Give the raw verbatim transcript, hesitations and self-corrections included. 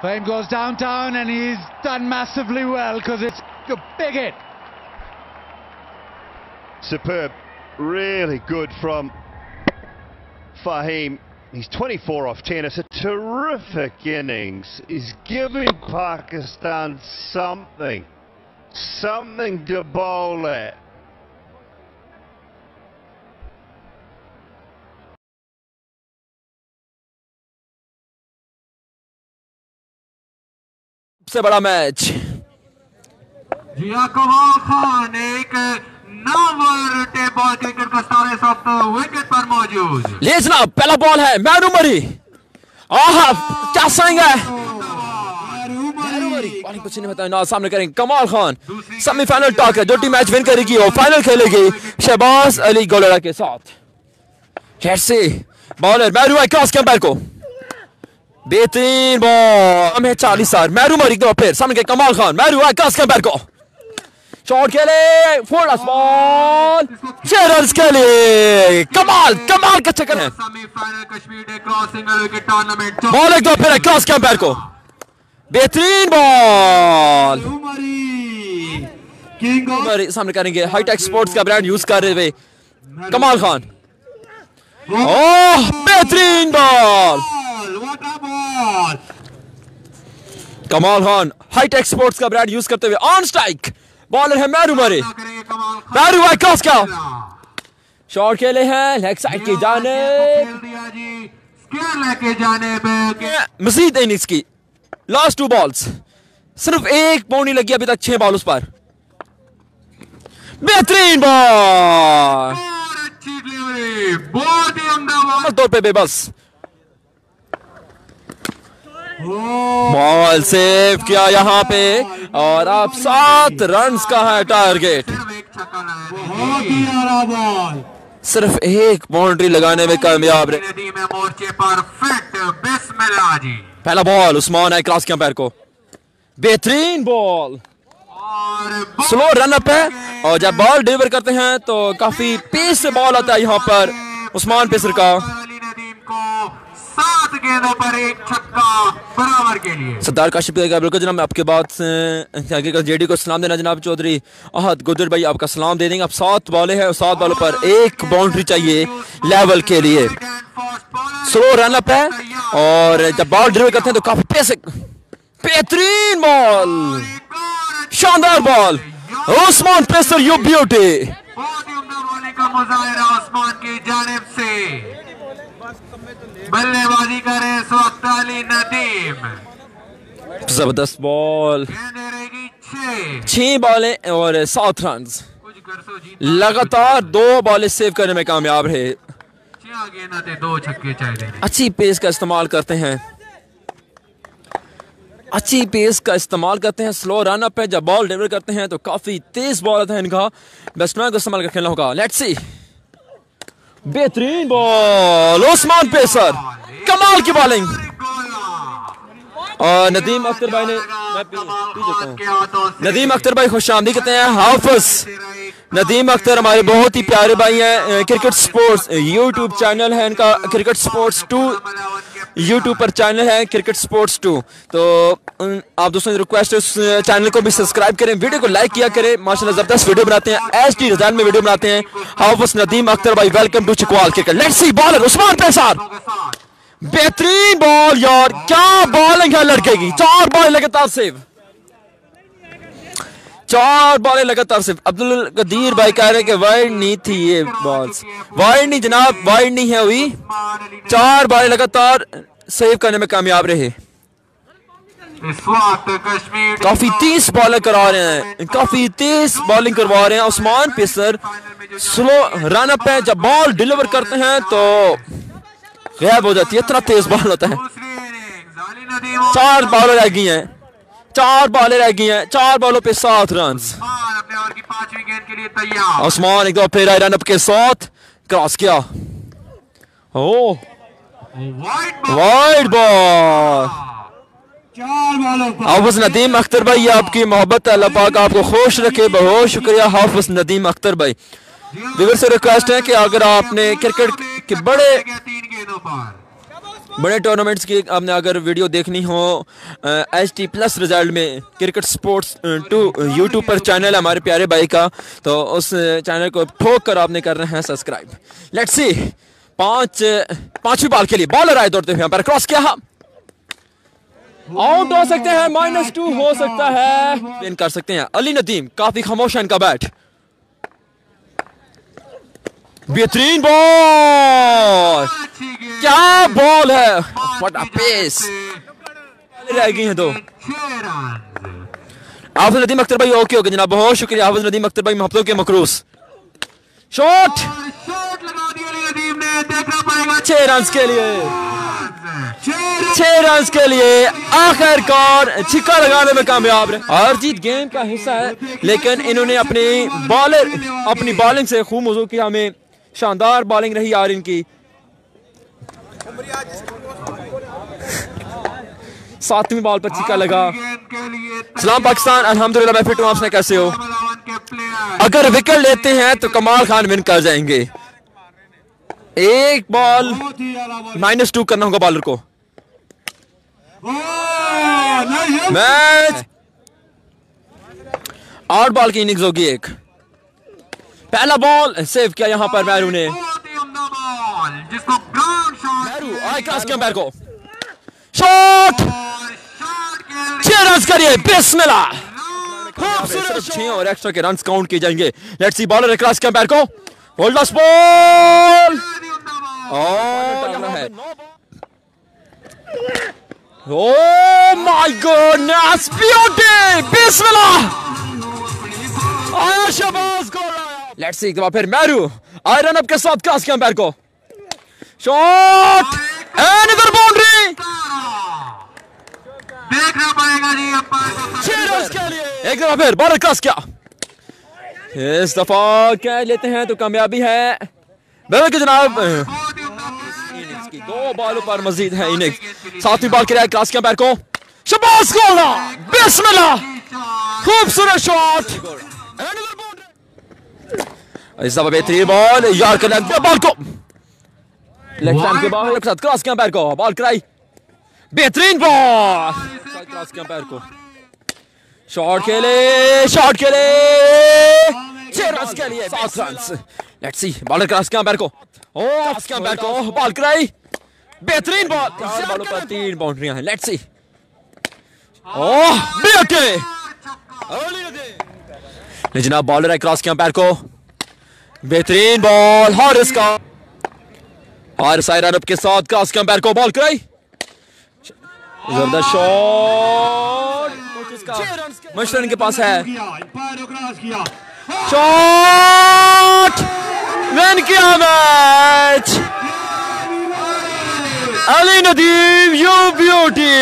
Fame goes downtown and he's done massively well because it's a big hit. Superb, really good from Fahim. He's twenty-four off ten. It's a terrific innings. He's giving Pakistan something, something to bowl at. सबसे बड़ा match जिया कमाल खान एक number table cricket का star इस वक्त wicket पर मौजूद। ले जनाब, पहला बॉल है मैरू मरी। आहा, क्या साइंग है मैरू मरी। बॉलिंग कुछ नहीं पता ना, सामने करेंगे कमाल खान। सेमीफाइनल टॉक है, जो टीम मैच विन करेगी वो फाइनल खेलेगी शहबाज अली गोलरा के साथ। जैसे बॉलर मैरू है, क्रॉस कैंपर को बेहतरीन बॉल हमें चालीस सार। मैरू मरी दो फिर सामने के कमाल खान। मैरू है, क्रॉस कैंपर को शॉट खेले, फोर्स बॉल छह रन के लिए। कमाल कमाल का चक्कर है। Semifinal Kashmir day cross single wicket tournament ball एक दो फिर क्रॉस कैंपर को बेहतरीन बॉल। किंग सामने करेंगे हाईटेक स्पोर्ट्स का ब्रांड यूज कर रहे हुए कमाल खान। ओह, बेहतरीन ball Kamal Khan Hitech Sports का ब्रांड यूज करते हुए ऑन स्ट्राइक। बॉलर है मैरू मरी। मैरू है, क्रॉस का शॉट खेले हैं लेग साइड की जाने जाने पे मजीद इनिंग्स की लास्ट टू बॉल्स, सिर्फ एक बाउंड्री लगी अभी तक छह बॉल उस पर। बेहतरीन बॉल, अच्छी डिलीवरी, बहुत ही उम्दा तौर पे बेबस बॉल सेव किया यहाँ पे और अब सात रन्स का है टारगेट। बहुत ही आला बॉल, सिर्फ एक बाउंड्री लगाने में कामयाब रहे। मोर्चे पर फिट बिस्मिल्लाह जी। पहला बॉल उस्मान है, क्रॉस कैंपर को बेहतरीन बॉल। और स्लो रन अप है और जब बॉल डिलीवर करते हैं तो काफी पेस से बॉल आता है यहाँ पर उस्मान पेसर का। अली नदीम को सात गेंदों पर एक छक्का बराबर के लिए। सरदार काशिफ बिल्कुल जनाब, मैं आपके बाद से जेडी को सलाम देना। जनाब चौधरी अहद गुजर भाई आपका सलाम दे देंगे। अब सात बॉलें हैं और सात बॉलों पर एक बाउंड्री चाहिए लेवल के लिए। स्लो रन अप है और जब बॉल डिलीवर करते हैं तो काफी पेस। बेहतरीन बॉल, शानदार ball Usman pacer, you beauty. बहुत ही उम्दा बॉलिंग का मुजाहिरा उस्मान की जानिब से। बल्लेबाजी करे इस वक्त अली नदीम। जबरदस्त बॉल, गेंदें रहेगी छह। छह बॉलें और सात रन। लगातार दो बॉलें सेव करने में कामयाब रहे। छह गेंद थे, दो छक्के चाहिए। अच्छी पेस का इस्तेमाल करते हैं, अच्छी पेस का इस्तेमाल करते हैं। स्लो रन अप है, जब बॉल डिलीवर करते हैं तो काफी तेज बॉल आता है इनका। बैट्समैन को इस्तेमाल कर खेलना होगा। लेट्स सी, बेहतरीन बॉल उस्मान पेसर, कमाल की बॉलिंग। और नदीम अख्तर भाई ने मैं पी, पी देता हूं। नदीम अख्तर भाई खुशामदी कहते हैं। हाफिज नदीम अख्तर हमारे बहुत ही प्यारे भाई हैं। क्रिकेट स्पोर्ट्स यूट्यूब चैनल है इनका, क्रिकेट स्पोर्ट्स टू यूट्यूब पर चैनल है क्रिकेट स्पोर्ट्स टू। तो आप दोस्तों रिक्वेस्ट है उस चैनल को भी सब्सक्राइब करें, वीडियो को लाइक किया करें। माशाल्लाह जबरदस्त वीडियो बनाते हैं, एच डी डिजाइन में वीडियो बनाते हैं। हाफिज नदीम अख्तर भाई, welcome to Chakwal cricket. Let's see, bowler Usman pacer, बेहतरीन बॉल यार, क्या बॉलिंग है लड़के की। चार बॉल लगातार सेव, चार बॉलें लगातार सिर्फ। अब्दुल कदीर भाई कह रहे हैं कि वाइड नहीं थी ये बॉल्स। वाइड नहीं जनाब, वाइड नहीं है हुई। चार बॉलें लगातार सेव करने में कामयाब रहे। इस वक्त कश्मीर काफी तेज बॉलिंग करा रहे हैं, काफी तेज बॉलिंग करवा रहे हैं Usman pacer. Slow run up है, जब बॉल डिलीवर करते हैं तो गायब हो जाती है, इतना तेज बॉल होता है। चार बॉलें रह गई हैं, चार बॉलें रह गई हैं, चार बॉलों पे सात रन। अपने ओवर की पांचवी गेंद के लिए तैयार। उस्मान एक दो फिर रन अप के साथ क्रॉस किया। Oh wide ball. चार बॉलों पर हाफिज नदीम अख्तर भाई, आपकी मोहब्बत अल्लाह पाक आपको खुश रखे। बहुत शुक्रिया हाफिज नदीम अख्तर भाई। व्यूअर से रिक्वेस्ट है कि अगर आपने क्रिकेट के बड़े तीन गेंदों पर बड़े टूर्नामेंट्स की आपने अगर वीडियो देखनी हो एच टी प्लस रिजल्ट में क्रिकेट स्पोर्ट्स टू यूट्यूब पर चैनल है हमारे प्यारे भाई का, तो उस चैनल को ठोक कर आपने करना है सब्सक्राइब। लेट्स सी पांच पांचवी बॉल के लिए बॉलर आए दौड़ते हुए पर क्रॉस किया, आउट हो सकते हैं, माइनस टू हो सकता है, विन कर सकते हैं। अली नदीम काफी खामोश है इनका बैट, बेहतरीन बॉल, क्या बॉल है, व्हाट अ पेस, रह गई हैं दो। हाफिज नदीम अख्तर भाई ओके ओके जनाब, बहुत शुक्रिया हाफिज नदीम अख्तर भाई महबतों के मकरूस। शॉट छह रन के लिए, छह रन के लिए आखिरकार छिक्का लगाने में कामयाब रहे। हार जीत गेम का हिस्सा है, लेकिन इन्होंने अपनी बॉलर अपनी बॉलिंग से खूब मौजू किया, हमें शानदार बॉलिंग रही यार इनकी। सातवीं बॉल पर छिक्का लगा। सलाम पाकिस्तान, अल्हम्दुलिल्लाह मैं फिट हूं, आपसे कैसे हो? अगर विकेट लेते हैं तो कमाल खान विन कर जाएंगे। एक बॉल माइनस टू करना होगा बॉलर को। मैच आठ बॉल की इनिंग्स होगी एक। पहला बॉल सेव किया यहां पर मैरू ने, मैरू आए क्रॉस के अंपायर को, शॉट छह रन करिए, बिस्मिल्लाह, खूबसूरत छह और एक्स्ट्रा के रन्स काउंट किए जाएंगे। लेट्स सी बॉलर क्रॉस के अंपायर को, होल्डर्स बॉल और है, ओह माय गॉडनेस, ब्यूटी, बिस्मिल्लाह, शाबाश गोल आया। लेट्स सी एक बार फिर मैरू आयरन अप के साथ क्रॉस के अंपायर को, शॉट एंड इधर बाउंड्री, देखना पड़ेगा जी अंपायर छह रन के लिए। एक बार फिर बॉलर क्रॉस किया, इस दफा क्या लेते हैं तो कामयाबी है बिल्कुल जनाब। इनिंग्स की दो बॉलों पर मजीद है इनिंग्स। सातवीं बॉल के लिए क्रॉस के अंपायर को, शाबाश गोल, बिस्मिल्लाह, खूबसूरत शॉट, इस दफा बेहतरीन बॉल यार के लग बॉल को लेफ्ट हैंड के बॉल के साथ क्रॉस के अंपायर को बॉल कराई, बेहतरीन बॉल क्रॉस के अंपायर को, शॉट खेले, शॉट खेले, छह रन के लिए सात run. Let's see bowler cross के अंपायर को, ओ क्रॉस के अंपायर को बॉल कराई, बेहतरीन बॉल, चार बॉलों पर तीन बाउंड्रियां हैं। लेट्स सी, ओह बेटे ले जनाब बॉलर है क्रॉस के अंपायर को, बेहतरीन बॉल, हारिस का हारिस रन अप के साथ क्रॉस के अंपायर को बॉल कराई, जबरदस्त शॉट मशरन के पास है, शॉट विन किया match, Ali Nadeem you beauty,